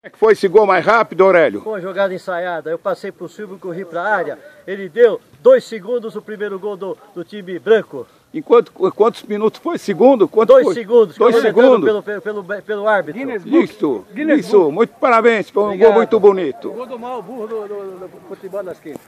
é que foi esse gol mais rápido, Aurélio? Com a jogada ensaiada, eu passei por Silvio, corri para a área, ele deu 2 segundos o primeiro gol do time branco. Em quantos minutos foi? Segundo? 2 segundos, 2 segundos? Pelo árbitro. Isso, muito parabéns, foi um gol muito bonito. Gol do mal, burro do futebol das quintas.